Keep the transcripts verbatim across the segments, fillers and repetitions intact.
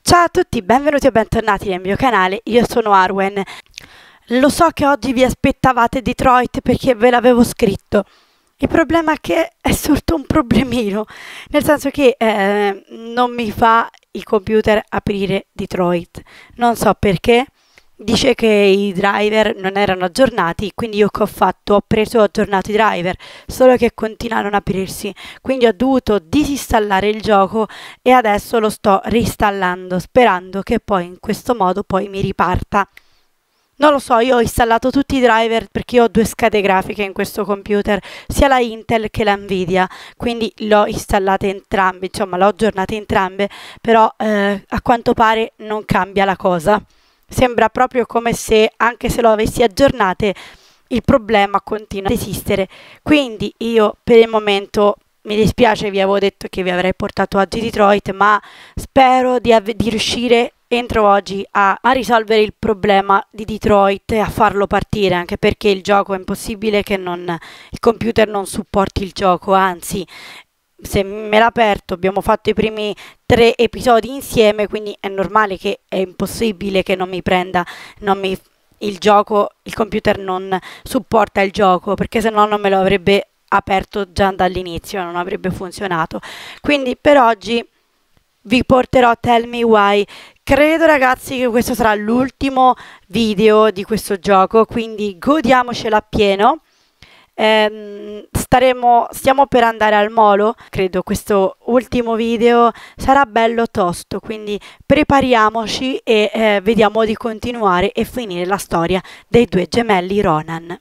Ciao a tutti, benvenuti o bentornati nel mio canale, io sono Arwen. Lo so che oggi vi aspettavate Detroit perché ve l'avevo scritto. Il problema è che è sorto un problemino, nel senso che eh, non mi fa il computer aprire Detroit. Non so perché, dice che i driver non erano aggiornati, quindi io che ho fatto? Ho preso e ho aggiornato i driver, solo che continuano a non aprirsi. Quindi ho dovuto disinstallare il gioco e adesso lo sto reinstallando, sperando che poi in questo modo poi mi riparta. Non lo so, io ho installato tutti i driver perché io ho due schede grafiche in questo computer, sia la Intel che la Nvidia, quindi le ho installate entrambe, insomma le ho aggiornate entrambe, però eh, a quanto pare non cambia la cosa. Sembra proprio come se, anche se lo avessi aggiornate, il problema continua ad esistere. Quindi io per il momento mi dispiace, vi avevo detto che vi avrei portato oggi Detroit, ma spero di, di riuscire entro oggi a, a risolvere il problema di Detroit e a farlo partire, anche perché il gioco è impossibile che non, il computer non supporti il gioco, anzi se me l'ha aperto abbiamo fatto i primi tre episodi insieme, quindi è normale che è impossibile che non mi prenda, non mi, il gioco, il computer non supporta il gioco, perché se no non me lo avrebbe aperto già dall'inizio, non avrebbe funzionato. Quindi per oggi vi porterò Tell Me Why. Credo ragazzi che questo sarà l'ultimo video di questo gioco, quindi godiamocelo appieno. Eh, staremo, stiamo per andare al molo, credo questo ultimo video sarà bello tosto, quindi prepariamoci e eh, vediamo di continuare e finire la storia dei due gemelli Ronan.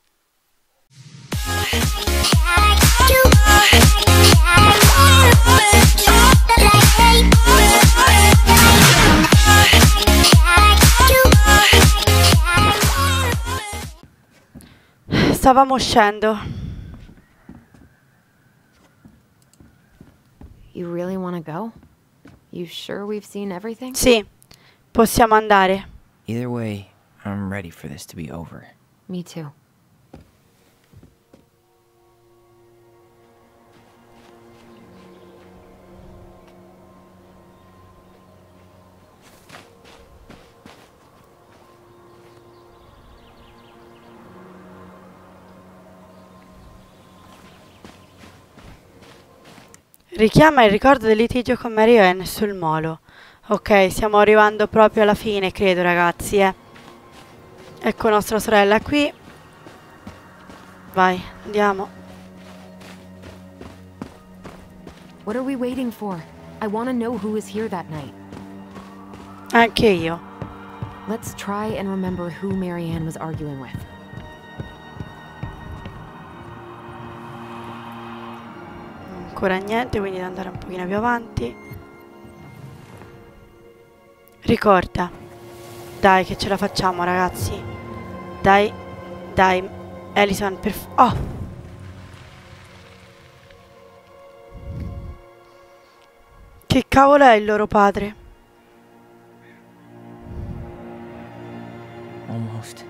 Stavamo uscendo. You really want to go? You sure we've seen everything? Sì, possiamo andare. Either way, I'm ready for this to be over. Me too. Richiama il ricordo del litigio con Mary Ann sul molo. Ok, stiamo arrivando proprio alla fine, credo, ragazzi, eh. Ecco nostra sorella qui. Vai, andiamo. What are we waiting for? I want to know who was here that night. Anche io. Let's try and remember who Mary Ann was arguing with. Ancora niente, quindi devo andare un pochino più avanti. Ricorda. Dai che ce la facciamo ragazzi. Dai, dai Allison, per... Oh! Che cavolo è il loro padre? Almost.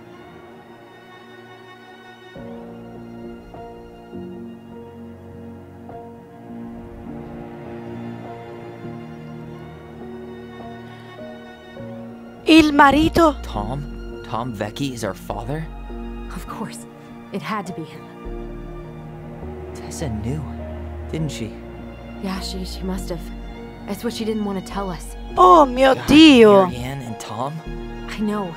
Il marito? Tom? Tom Vecchi is our father? Of course. It had to be him. Tessa knew, didn't she? Yeah, she, she must have. That's what she didn't want to tell us. Oh mio God, Dio! Marianne and Tom? I know.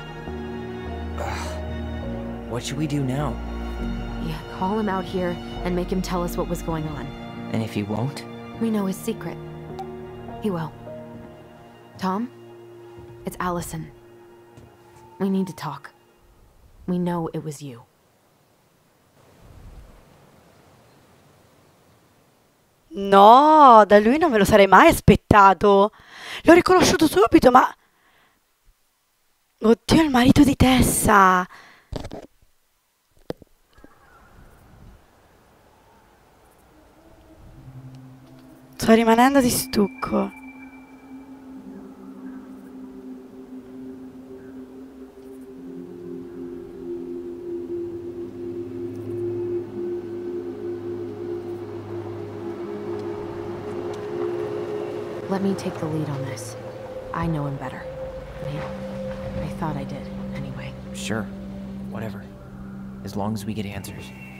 Ugh. What should we do now? Yeah, call him out here and make him tell us what was going on. And if he won't? We know his secret. He will. Tom? It's Allison. We need to talk. We know it was you. No, da lui non me lo sarei mai aspettato. L'ho riconosciuto subito, ma... Oddio, il marito di Tessa. Sto rimanendo di stucco. Let me take the lead on this. I know him better. I mean, I thought I did, anyway. Sure. Whatever. As long as we get answers.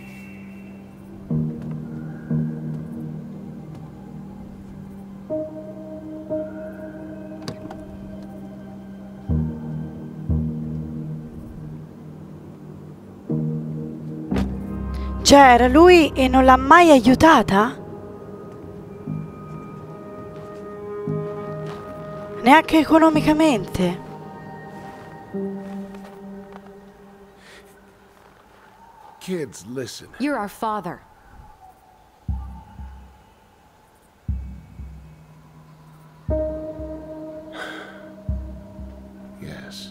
Cioè, era lui e non l'ha mai aiutata? Neanche economicamente. Kids, listen. You're our father. Yes.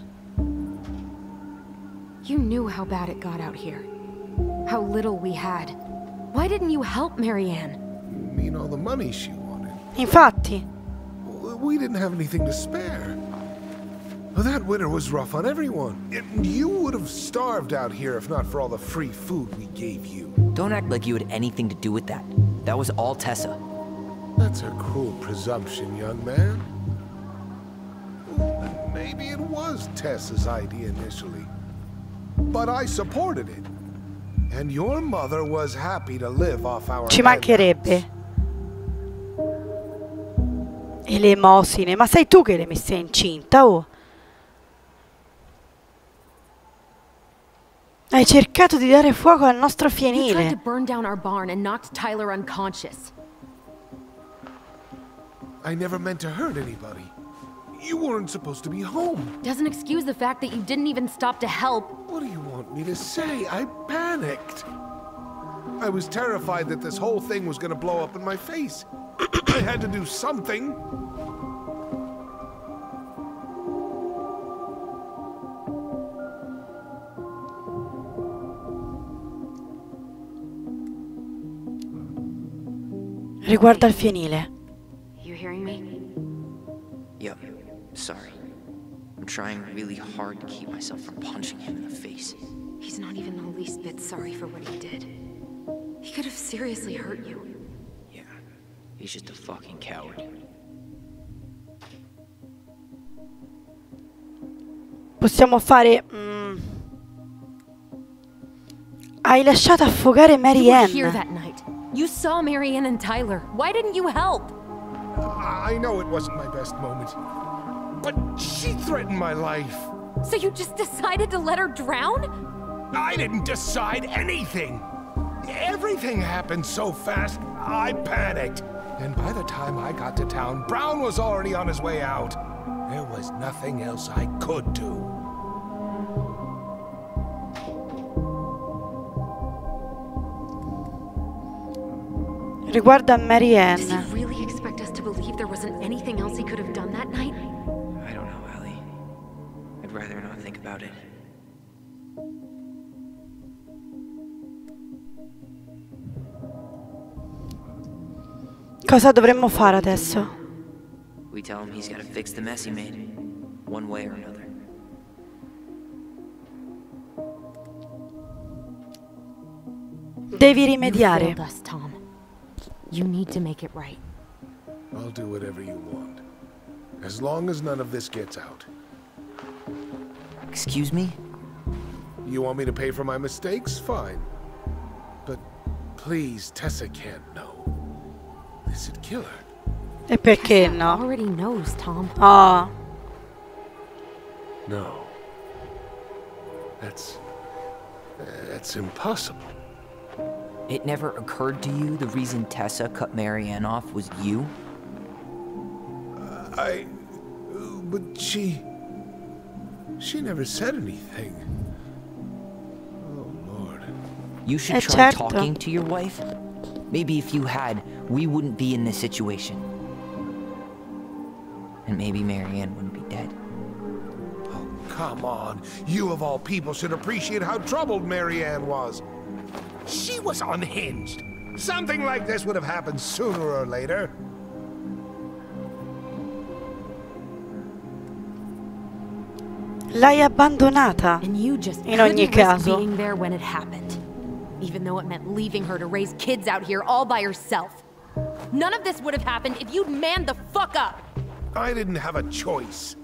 You knew how bad it got out here. How little we had. Why didn't you help Marianne? You mean all the money she wanted? Infatti. We didn't have anything to spare. Well, that winter was rough on everyone. It, you would have starved out here if not for all the free food we gave you. Don't act like you had anything to do with that. That was all Tessa. That's a cruel presumption, young man. Well, maybe it was Tessa's idea initially. But I supported it. And your mother was happy to live off our Ci mancherebbe. Elemosine, ma sei tu che le messe incinta, oh? Hai cercato di dare fuoco al nostro You tried to fienile. burn down our barn and knocked Tyler unconscious. I never meant to hurt anybody. You weren't supposed to be home. Doesn't excuse the fact that you didn't even stop to help. What do you want me to say? I panicked. I was terrified that this whole thing was gonna blow up in my face. I had to do something. Riguarda il fienile. You hearing me? Yep. Sorry. I'm trying really hard to keep myself from punching him in the face. He's not even the least bit sorry for what he did. He could have seriously hurt you. Yeah. He's just a fucking coward. Possiamo fare... mm, Hai lasciato affogare You were here Marianne. that night. You saw Marianne and Tyler. Why didn't you help? I know it wasn't my best moment, but she threatened my life. So you just decided to let her drown? I didn't decide anything. Everything happened so fast, I panicked. And by the time I got to town, Brown was already on his way out. There was nothing else I could do. Riguarda Does he Marianne. really expect us to believe there wasn't anything else he could have done that night? I don't know, Ellie. I'd rather not think about it. Cosa dovremmo fare adesso? We tell him he's gotta fix the mess he made. One way or another. Devi You rimediare. failed us, Tom. You need to make it right. I'll do whatever you want. As long as none of this gets out. Excuse me? You want me to pay for my mistakes? Fine. But please, Tessa can't know. This would kill her. E perché no? Already knows, Tom. Oh, No. That's... That's impossible. It never occurred to you the reason Tessa cut Marianne off was you? I... But she... She never said anything. Oh, Lord. You should Eh, try certo. talking to your wife. Maybe if you had, we wouldn't be in this situation. And maybe Marianne wouldn't be dead. Oh, come on. You of all people should appreciate how troubled Marianne was. She was unhinged. Something like this would have happened sooner or later. l'hai abbandonata. And you just In ogni couldn't risk caso. being there when it happened. Even though it meant leaving her to raise kids out here all by herself. None of this would have happened if you'd manned the fuck up. I didn't have a choice.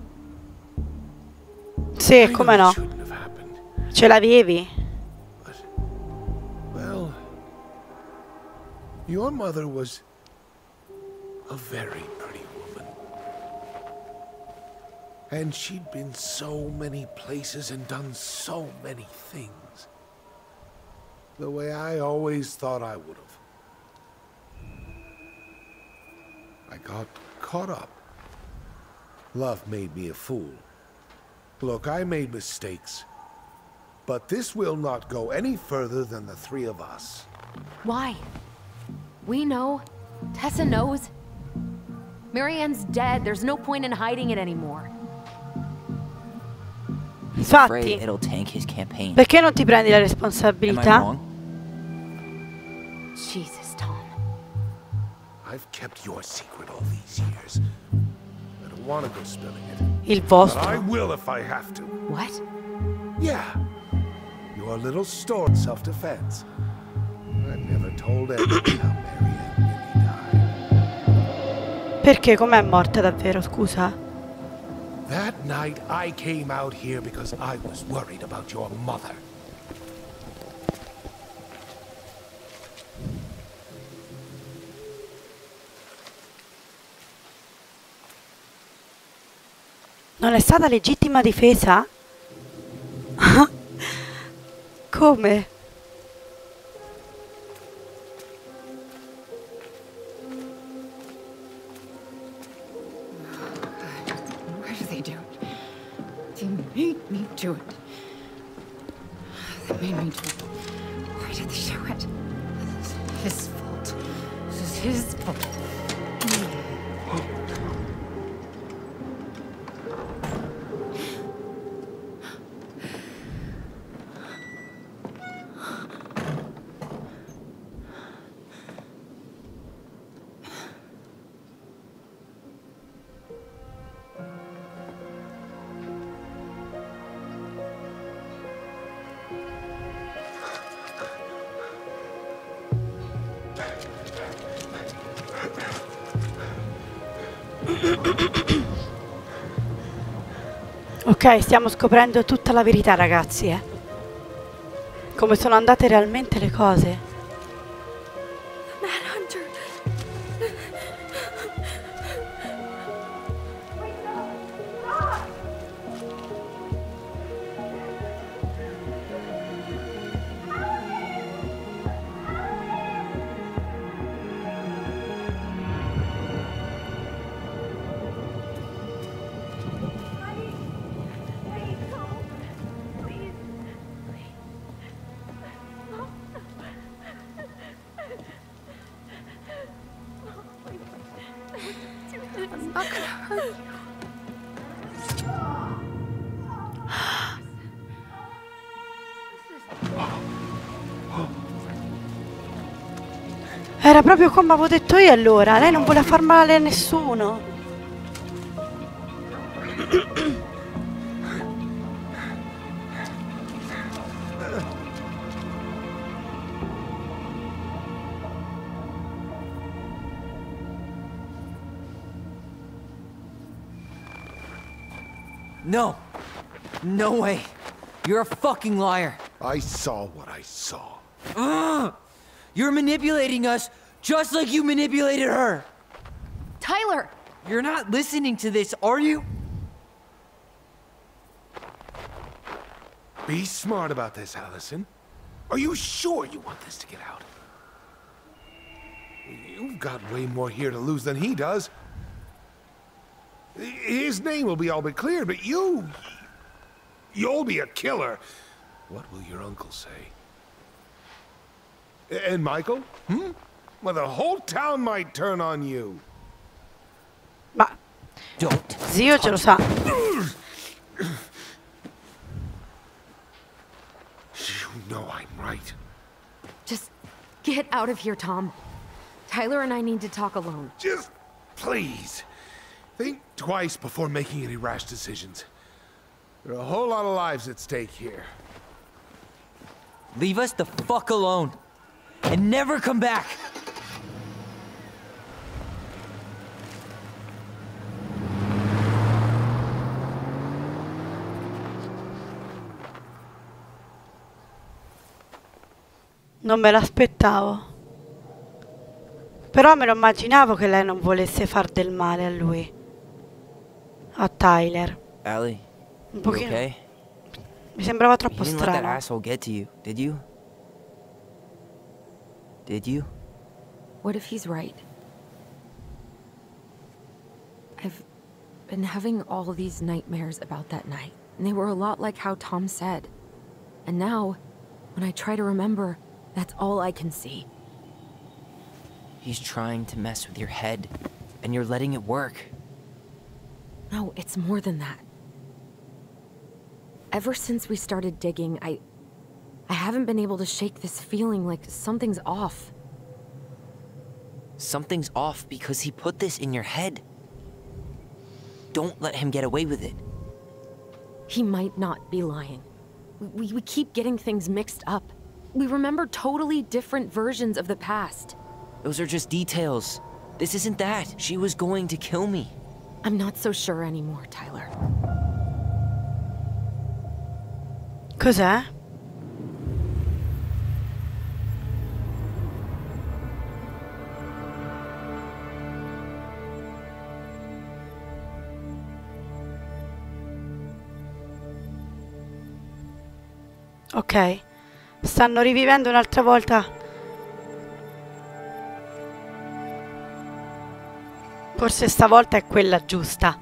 Sì, come no? Shouldn't have happened. Ce l'avevi? But, well, your mother was a very pretty woman. And she'd been so many places and done so many things. The way I always thought I would have. I got caught up. Love made me a fool. Look, I made mistakes. But this will not go any further than the three of us. Why? We know. Tessa knows. Marianne's dead. There's no point in hiding it anymore. He's afraid Infatti, it'll tank his campaign. perché non ti prendi la Am I responsabilità? wrong? Jesus, Tom. I've kept your secret all these years. I don't want to go spilling it. Il But vostro. I will if I have to. What? Yeah. Your little store in self-defense. I never told anyone how Marianne really died. Perché? Com'è morta davvero, scusa? That night I came out here because I was worried about your mother. Non è stata legittima difesa? Come? Why do they do it? They made me do it. They made me do it. Why did they do it? This is his fault. This is his fault. Ok, stiamo scoprendo tutta la verità, ragazzi, eh. Come sono andate realmente le cose. Manhunter. I'm not gonna hurt you. Era proprio come avevo detto io allora. Lei non vuole far male a nessuno. No. No way. You're a fucking liar. I saw what I saw. Ugh! You're manipulating us just like you manipulated her. Tyler! You're not listening to this, are you? Be smart about this, Allison. Are you sure you want this to get out? You've got way more here to lose than he does. His name will be all but clear, but you... You'll be a killer. What will your uncle say? And Michael? Hmm? Well, the whole town might turn on you. Ma Don't. zio ce lo sa. You know I'm right. Just get out of here, Tom. Tyler and I need to talk alone. Just please. Think twice before making any rash decisions. There are a whole lot of lives at stake here. Leave us the fuck alone. And never come back. Non me l'aspettavo. Però me lo immaginavo che lei non volesse far del male a lui. A Tyler. Allie, Un you pochino. okay? Mi sembrava You troppo didn't let that strano. asshole get to you, did you? Did you? What if he's right? I've been having all these nightmares about that night, and they were a lot like how Tom said. And now, when I try to remember, that's all I can see. He's trying to mess with your head, and you're letting it work. No, it's more than that. Ever since we started digging, I... I haven't been able to shake this feeling like something's off. Something's off because he put this in your head. Don't let him get away with it. He might not be lying. We, we keep getting things mixed up. We remember totally different versions of the past. Those are just details. This isn't that. She was going to kill me. I'm not so sure anymore, Tyler. Cos'è? Ok, stanno rivivendo un'altra volta. Forse stavolta è quella giusta.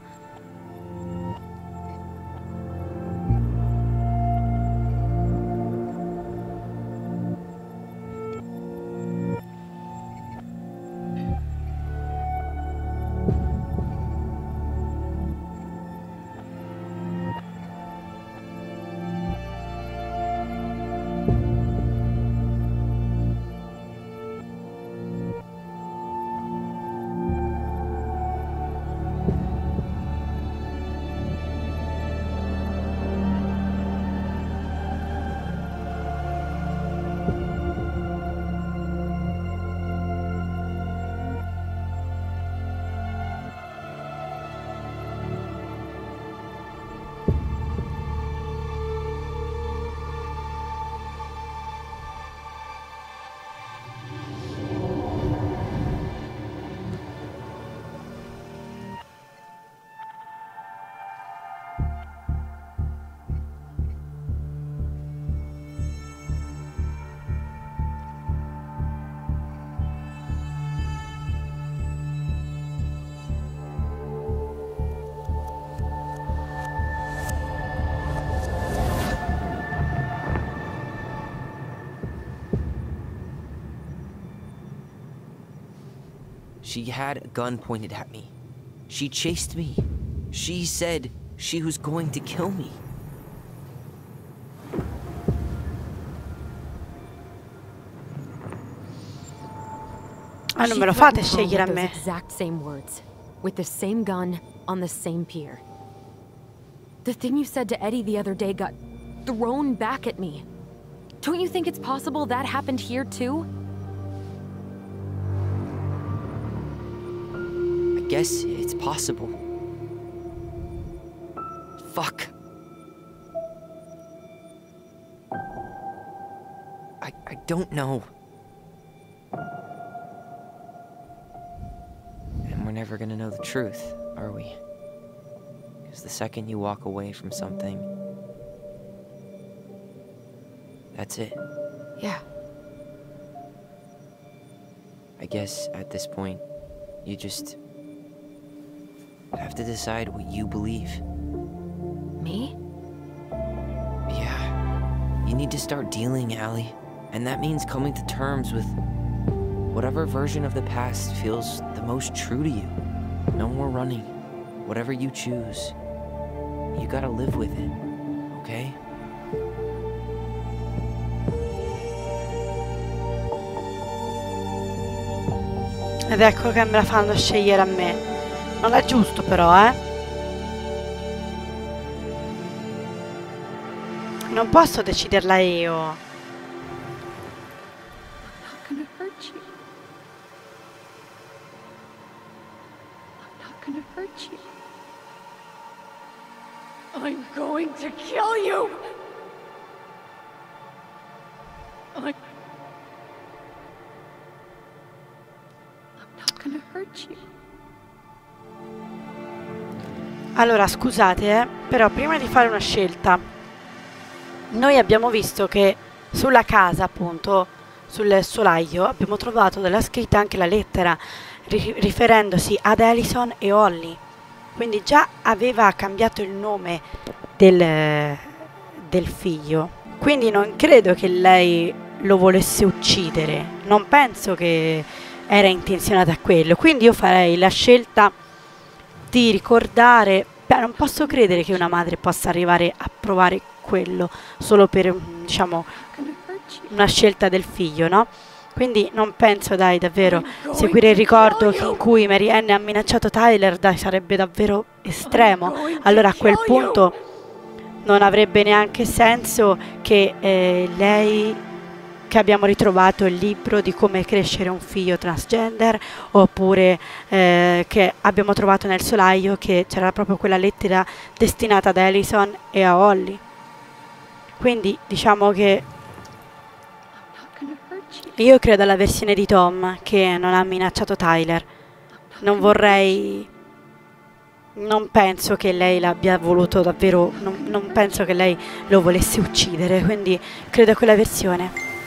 She had a gun pointed at me. She chased me. She said she was going to kill me. Ah, non She me lo fate threatened Tom scegliere a with me. those exact same words, with the same gun, on the same pier. The thing you said to Eddie the other day got thrown back at me. Don't you think it's possible that happened here too? I guess it's possible. Fuck. I, I don't know. And we're never gonna know the truth, are we? Because the second you walk away from something, that's it. Yeah. I guess at this point, you just have to decide what you believe. Me? Yeah. You need to start dealing, Allie. And that means coming to terms with whatever version of the past feels the most true to you. No more running. Whatever you choose, you gotta live with it, okay? Ed ecco che me la fanno scegliere a me. Non è giusto però, eh? Non posso deciderla io. I'm not gonna hurt you. I'm not gonna hurt you. I'm going to kill you. I'm hurt you. Allora, scusate, eh, però prima di fare una scelta, noi abbiamo visto che sulla casa, appunto, sul solaio, abbiamo trovato della scritta anche la lettera ri- riferendosi ad Allison e Holly. Quindi già aveva cambiato il nome del, del figlio. Quindi non credo che lei lo volesse uccidere. Non penso che era intenzionata a quello. Quindi io farei la scelta di ricordare. Beh, non posso credere che una madre possa arrivare a provare quello solo per, diciamo, una scelta del figlio, no? Quindi non penso, dai, davvero, seguire il ricordo in cui Mary Ann ha minacciato Tyler, dai, sarebbe davvero estremo. Allora a quel punto non avrebbe neanche senso che eh, lei, che abbiamo ritrovato il libro di come crescere un figlio transgender, oppure eh, che abbiamo trovato nel solaio che c'era proprio quella lettera destinata ad Allison e a Holly. Quindi diciamo che io credo alla versione di Tom che non ha minacciato Tyler. Non vorrei... Non penso che lei l'abbia voluto davvero... Non, non penso che lei lo volesse uccidere, quindi credo a quella versione.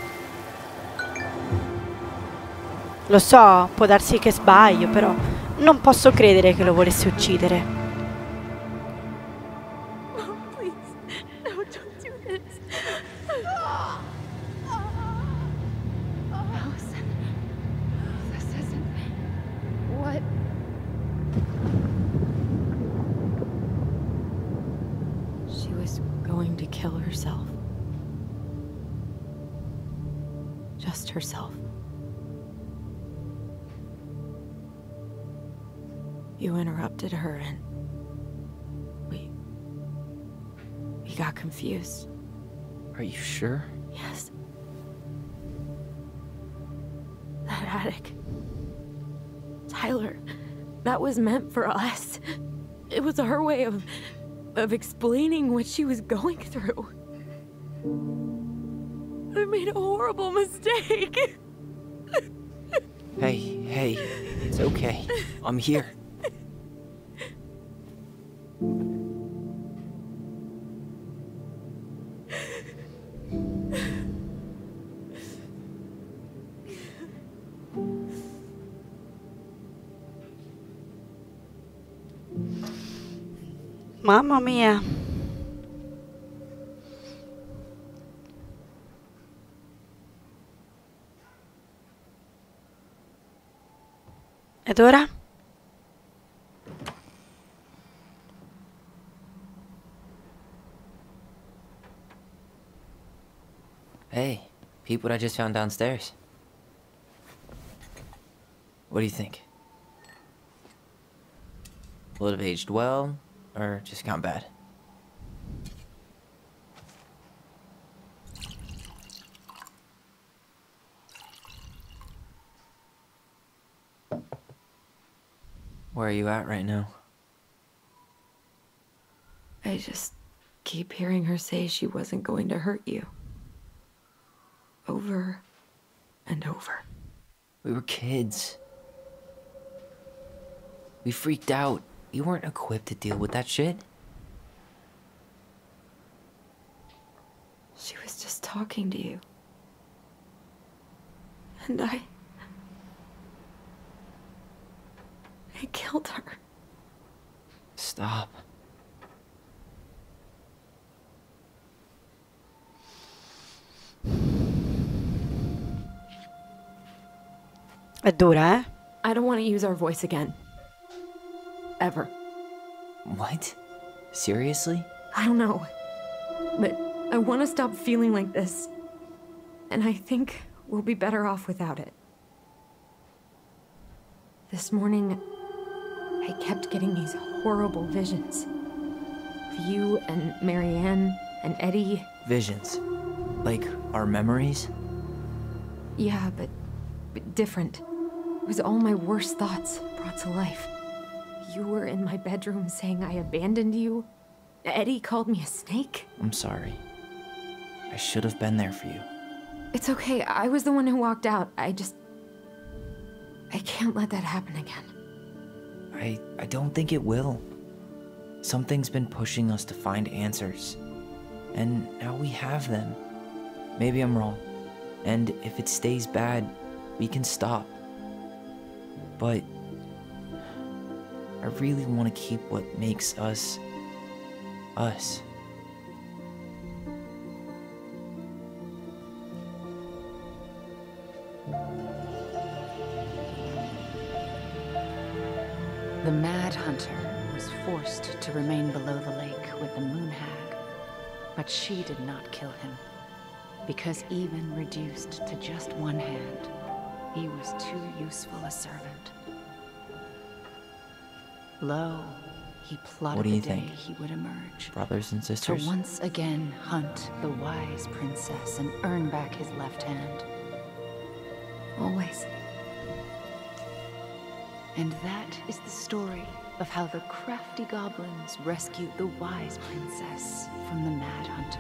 Lo so, può darsi che sbaglio, però non posso credere che lo volesse uccidere. Going to kill herself. Just herself. You interrupted her and we we got confused. Are you sure? Yes. That attic. Tyler, that was meant for us. It was her way of of explaining what she was going through. I made a horrible mistake. Hey, hey, it's okay. I'm here. Mamma mia. Ed ora? Hey, peep what I just found downstairs. What do you think? Will it have aged well, or just gone bad? Where are you at right now? I just keep hearing her say she wasn't going to hurt you. Over and over. We were kids. We freaked out. You weren't equipped to deal with that shit. She was just talking to you. And I... I killed her. Stop. È dura, eh? I don't want to use our voice again. Ever. What? Seriously? I don't know. But I want to stop feeling like this. And I think we'll be better off without it. This morning, I kept getting these horrible visions. Of you and Mary Ann and Eddie. Visions? Like our memories? Yeah, but, but different. It was all my worst thoughts brought to life. You were in my bedroom saying I abandoned you. Eddie called me a snake. I'm sorry. I should have been there for you. It's okay. I was the one who walked out. I just... I can't let that happen again. I, I don't think it will. Something's been pushing us to find answers. And now we have them. Maybe I'm wrong. And if it stays bad, we can stop. But I really want to keep what makes us, us. The Mad Hunter was forced to remain below the lake with the Moon Hag, but she did not kill him, because even reduced to just one hand, he was too useful a servant. Lo, he plotted What do you the day think? he would emerge, Brothers and to sisters? once again hunt the wise princess and earn back his left hand. Always. And that is the story of how the crafty goblins rescued the wise princess from the Mad Hunter.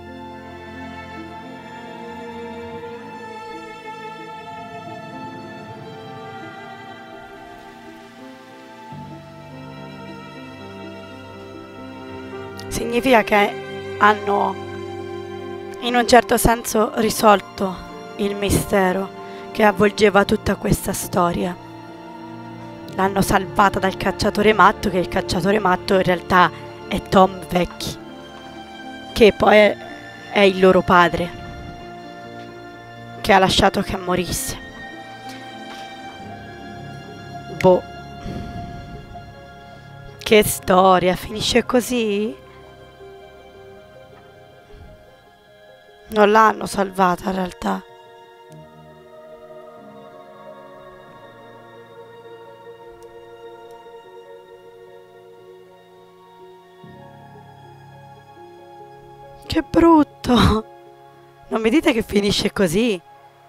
Significa che hanno in un certo senso risolto il mistero che avvolgeva tutta questa storia. L'hanno salvata dal cacciatore matto, che il cacciatore matto in realtà è Tom Vecchi, che poi è, è il loro padre, che ha lasciato che morisse. Boh. Che storia, finisce così? Non l'hanno salvata in realtà. Che brutto! Non mi dite che finisce così?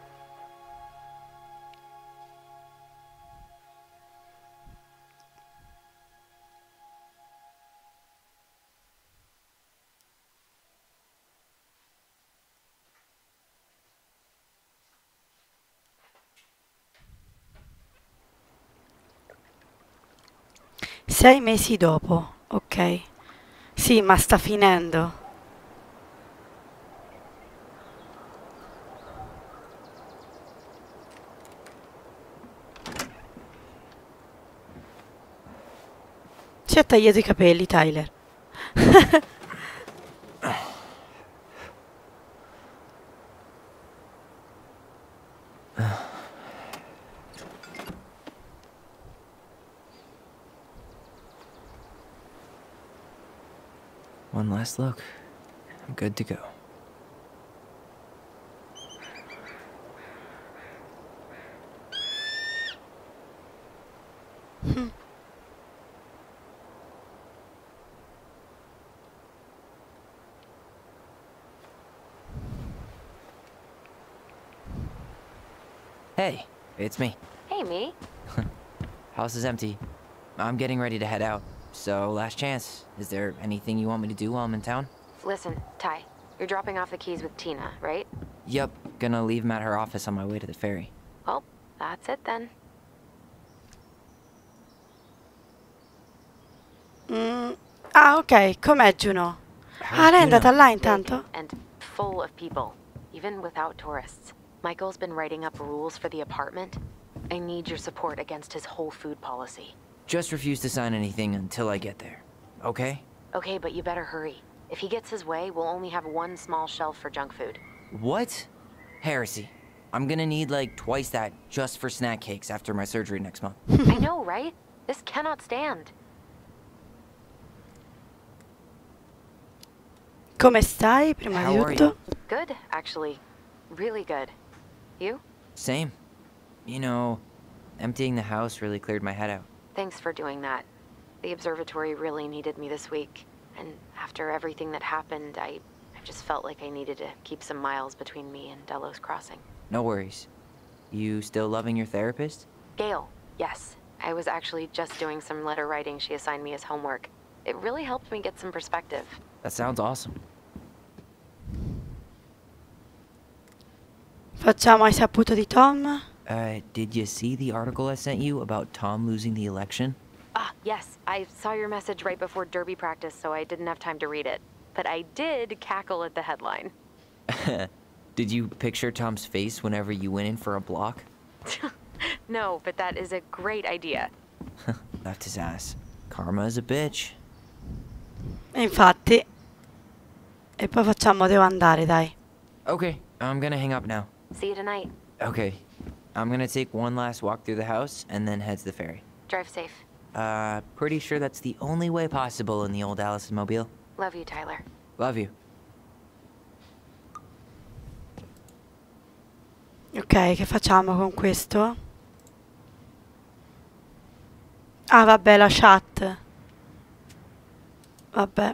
Sei mesi dopo, ok. Sì, ma sta finendo. Si è tagliato i capelli, Tyler. One last look. I'm good to go. Hey, it's me. Hey, me. House is empty. I'm getting ready to head out. So, last chance. Is there anything you want me to do while I'm in town? Listen, Ty, you're dropping off the keys with Tina, right? Yup, gonna leave them at her office on my way to the ferry. Well, that's it then. Mm. Ah, ok, com'è Juno? How's Ah, lei è Juno? andata là Big intanto? and full of people, even without tourists. Michael's been writing up rules for the apartment. I need your support against his whole food policy. Just refuse to sign anything until I get there. Okay? Okay, but you better hurry. If he gets his way, we'll only have one small shelf for junk food. What? Heresy. I'm gonna need like twice that just for snack cakes after my surgery next month. I know, right? This cannot stand. Come stai, prima How di are tutto? you? Good, actually. Really good. You? Same. You know, emptying the house really cleared my head out. Thanks for doing that. The observatory really needed me this week. And after everything that happened, I, I just felt like I needed to keep some miles between me and Delos Crossing. No worries. You still loving your therapist? Gail, yes. I was actually just doing some letter writing she assigned me as homework. It really helped me get some perspective. That sounds awesome. Facciamo hai saputo di Tom? Uh, did you see the article I sent you about Tom losing the election? Ah, yes. I saw your message right before derby practice, so I didn't have time to read it. But I did cackle at the headline. Did you picture Tom's face whenever you went in for a block? No, but that is a great idea. Left his ass. Karma is a bitch. E infatti. E poi facciamo, devo andare, dai. Okay, I'm gonna hang up now. See you tonight. Okay, I'm gonna take one last walk through the house and then head to the ferry. Drive safe. Uh, pretty sure that's the only way possible in the old Allison mobile. Love you, Tyler. Love you. Ok, che facciamo con questo? Ah, vabbè, la chat. Vabbè.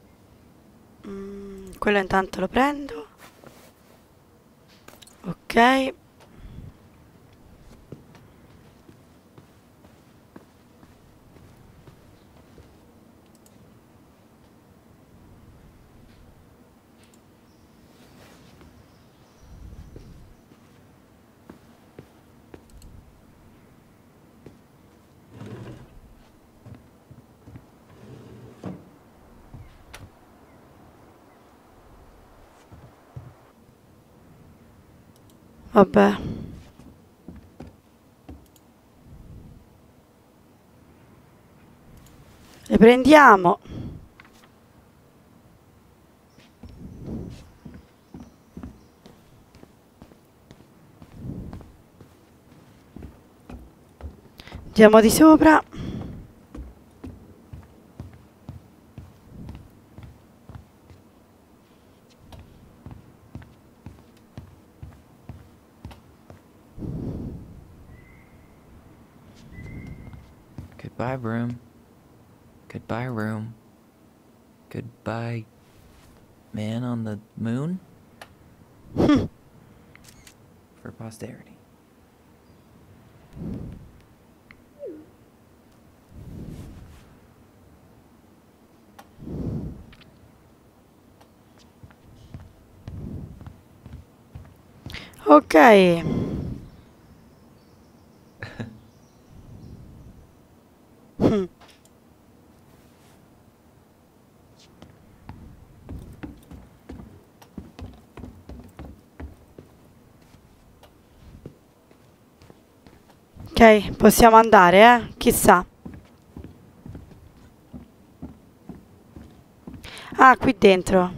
Mm, quello intanto lo prendo. Ok. Vabbè. Le prendiamo. Andiamo di sopra. Goodbye, room. Goodbye, room. Goodbye, man on the moon? For posterity. Ok. Hmm. Ok, possiamo andare, eh? Chissà. Ah, qui dentro.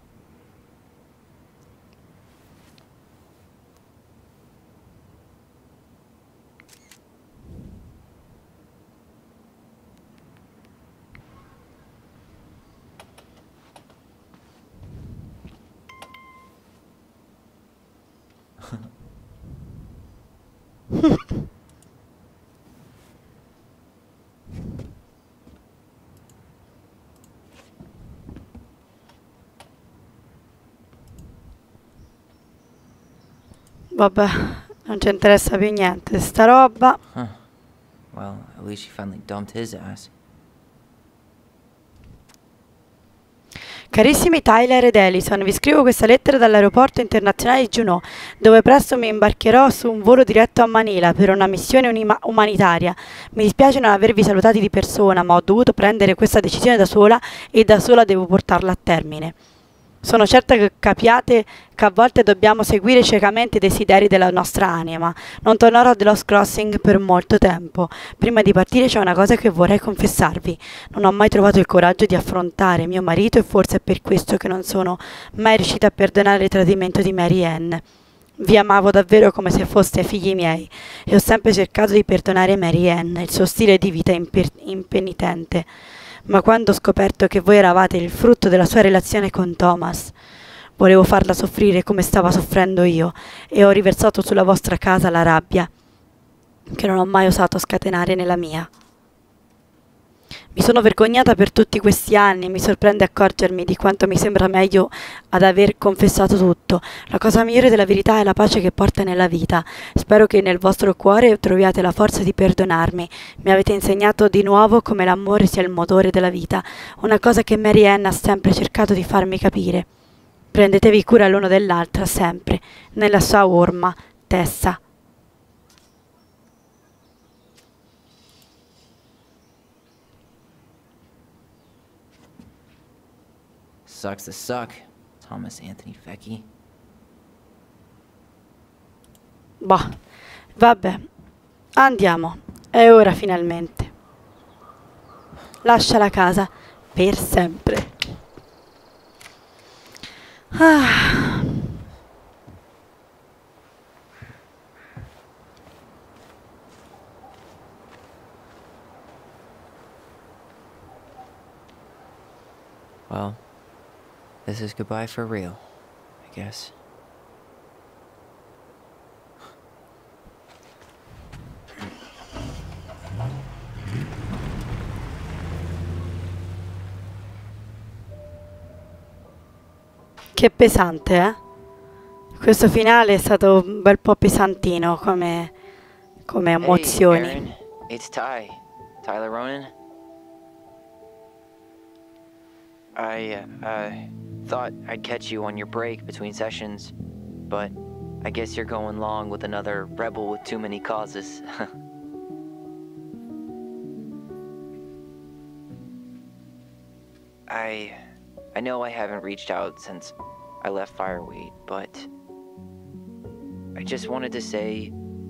Vabbè, non ci interessa più niente sta roba. Huh. Well, at least she finally dumped his ass. Carissimi Tyler ed Ellison, vi scrivo questa lettera dall'aeroporto internazionale di Juneau, dove presto mi imbarcherò su un volo diretto a Manila per una missione unima- umanitaria. Mi dispiace non avervi salutati di persona, ma ho dovuto prendere questa decisione da sola e da sola devo portarla a termine. Sono certa che capiate che a volte dobbiamo seguire ciecamente i desideri della nostra anima. Non tornerò a The Lost Crossing per molto tempo. Prima di partire c'è una cosa che vorrei confessarvi. Non ho mai trovato il coraggio di affrontare mio marito e forse è per questo che non sono mai riuscita a perdonare il tradimento di Mary Ann. Vi amavo davvero come se foste figli miei e ho sempre cercato di perdonare Mary Ann, il suo stile di vita imper- impenitente. Ma quando ho scoperto che voi eravate il frutto della sua relazione con Thomas, volevo farla soffrire come stava soffrendo io e ho riversato sulla vostra casa la rabbia che non ho mai osato scatenare nella mia. Mi sono vergognata per tutti questi anni e mi sorprende accorgermi di quanto mi sembra meglio ad aver confessato tutto. La cosa migliore della verità è la pace che porta nella vita. Spero che nel vostro cuore troviate la forza di perdonarmi. Mi avete insegnato di nuovo come l'amore sia il motore della vita, una cosa che Mary Ann ha sempre cercato di farmi capire. Prendetevi cura l'uno dell'altra sempre, nella sua orma, Tessa. Sucks to suck, Thomas Anthony Fecky. Boh, vabbè, andiamo. È ora finalmente. Lascia la casa per sempre. Ah. Well, this is goodbye for real, I guess. Che pesante, eh? Questo finale è stato un bel po' pesantino come, come emozioni. Hey, Aaron, it's Ty. Tyler Ronan. I, uh, thought I'd catch you on your break between sessions, but I guess you're going long with another rebel with too many causes. I... I know I haven't reached out since I left Fireweed, but I just wanted to say,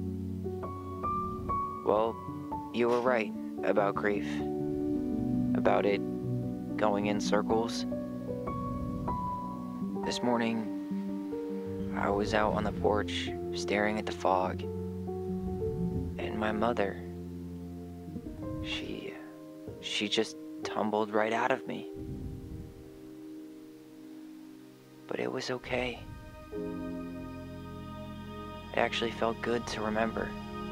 well, you were right about grief, about it going in circles. This morning, I was out on the porch staring at the fog, and my mother, she, she just tumbled right out of me. But it was okay. It actually felt good to remember.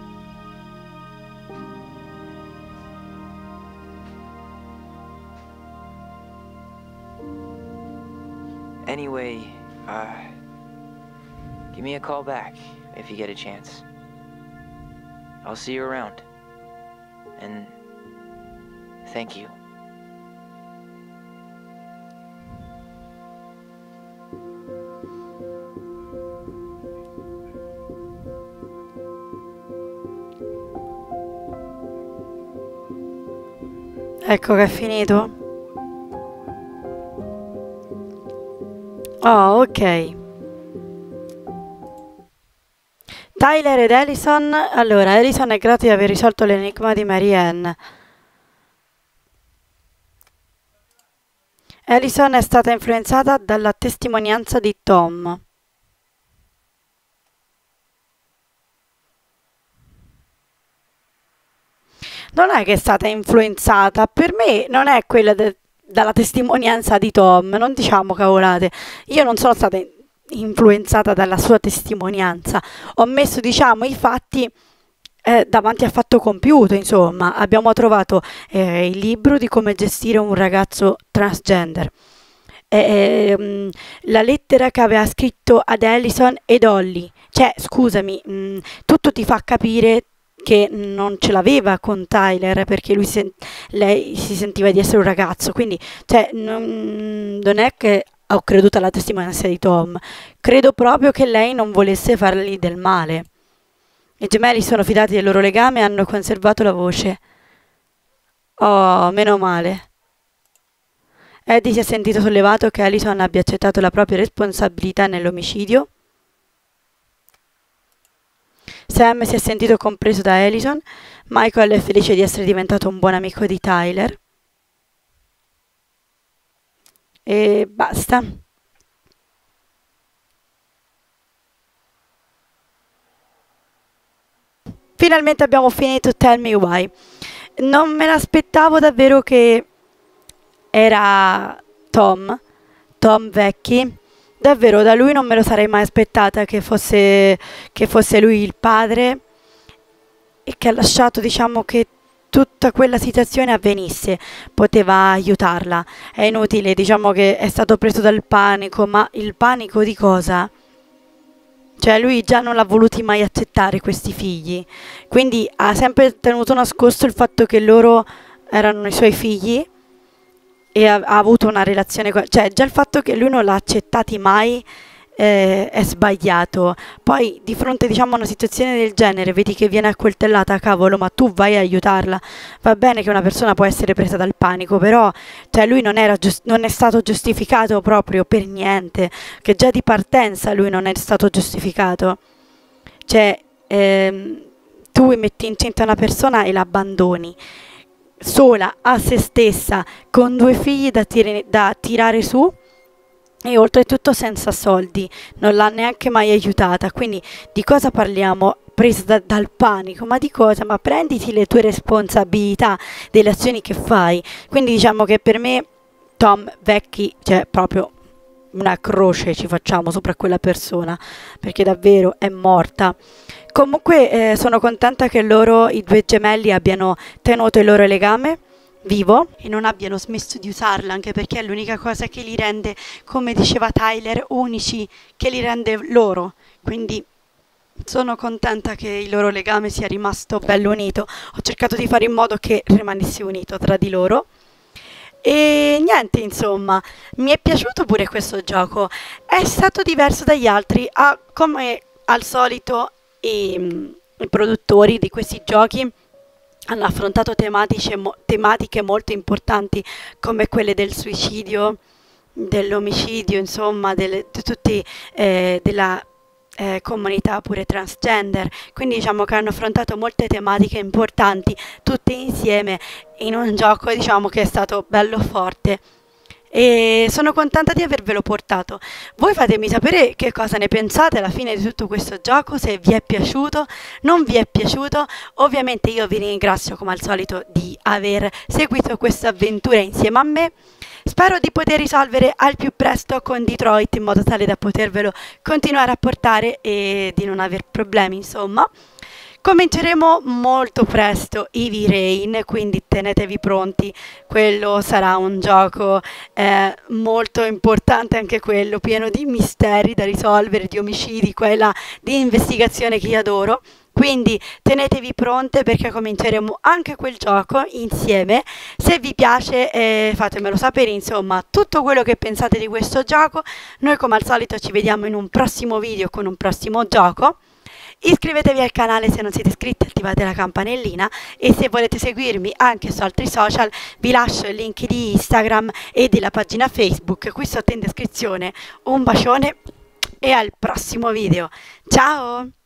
Anyway, uh, give me a call back if you get a chance. I'll see you around. And thank you. Ecco che è finito. Oh, ok. Tyler ed Ellison. Allora, Ellison è grato di aver risolto l'enigma di Mary Ann. Ellison è stata influenzata dalla testimonianza di Tom. Non è che è stata influenzata, per me non è quella de- dalla testimonianza di Tom, non diciamo cavolate. Io non sono stata influenzata dalla sua testimonianza, ho messo, diciamo, i fatti eh, davanti a fatto compiuto, insomma. Abbiamo trovato eh, il libro di come gestire un ragazzo transgender, eh, mh, la lettera che aveva scritto ad Ellison ed Holly, cioè, scusami, mh, tutto ti fa capire che non ce l'aveva con Tyler perché lui sen- lei si sentiva di essere un ragazzo, quindi cioè, non, non è che ho creduto alla testimonianza di Tom, credo proprio che lei non volesse fargli del male. I gemelli sono fidati del loro legame e hanno conservato la voce. Oh, meno male. Eddie si è sentito sollevato che Ellison abbia accettato la propria responsabilità nell'omicidio. Sam si è sentito compreso da Ellison. Michael è felice di essere diventato un buon amico di Tyler. E basta. Finalmente abbiamo finito Tell Me Why. Non me l'aspettavo davvero che era Tom, Tom Vecchi. Davvero, da lui non me lo sarei mai aspettata che fosse, che fosse lui il padre e che ha lasciato, diciamo, che tutta quella situazione avvenisse, poteva aiutarla. È inutile, diciamo che è stato preso dal panico, ma il panico di cosa? Cioè lui già non l'ha voluti mai accettare questi figli, quindi ha sempre tenuto nascosto il fatto che loro erano i suoi figli e ha, ha avuto una relazione con... Cioè già il fatto che lui non l'ha accettati mai eh, è sbagliato. Poi di fronte, diciamo, a una situazione del genere, vedi che viene accoltellata, cavolo, ma tu vai a aiutarla. Va bene che una persona può essere presa dal panico, però cioè, lui non era gius- non è stato giustificato proprio per niente, che già di partenza lui non è stato giustificato. Cioè, ehm, tu metti incinta una persona e l'abbandoni sola, a se stessa, con due figli da, tire- da tirare su e oltretutto senza soldi, non l'ha neanche mai aiutata. Quindi di cosa parliamo? Presa da- dal panico, ma di cosa? Ma prenditi le tue responsabilità delle azioni che fai. Quindi diciamo che per me Tom Vecchi, cioè proprio una croce ci facciamo sopra quella persona, perché davvero è morta. Comunque eh, sono contenta che loro, i due gemelli, abbiano tenuto il loro legame vivo e non abbiano smesso di usarla, anche perché è l'unica cosa che li rende, come diceva Tyler, unici, che li rende loro. Quindi sono contenta che il loro legame sia rimasto bello unito. Ho cercato di fare in modo che rimanesse unito tra di loro. E niente, insomma, mi è piaciuto pure questo gioco. È stato diverso dagli altri, ha, come al solito i, i produttori di questi giochi hanno affrontato tematiche, mo- tematiche molto importanti, come quelle del suicidio, dell'omicidio, insomma, delle, di tutti, eh, della eh, comunità pure transgender. Quindi diciamo che hanno affrontato molte tematiche importanti tutte insieme in un gioco, diciamo, che è stato bello forte. E sono contenta di avervelo portato. Voi fatemi sapere che cosa ne pensate alla fine di tutto questo gioco, se vi è piaciuto, non vi è piaciuto. Ovviamente io vi ringrazio come al solito di aver seguito questa avventura insieme a me. Spero di poter risolvere al più presto con Detroit, in modo tale da potervelo continuare a portare e di non aver problemi, insomma. Cominceremo molto presto Heavy Rain, quindi tenetevi pronti, quello sarà un gioco eh, molto importante anche quello, pieno di misteri da risolvere, di omicidi, quella di investigazione che io adoro. Quindi tenetevi pronte perché cominceremo anche quel gioco insieme. Se vi piace eh, fatemelo sapere, insomma, tutto quello che pensate di questo gioco. Noi come al solito ci vediamo in un prossimo video con un prossimo gioco. Iscrivetevi al canale se non siete iscritti, attivate la campanellina e se volete seguirmi anche su altri social vi lascio il link di Instagram e della pagina Facebook qui sotto in descrizione. Un bacione e al prossimo video. Ciao!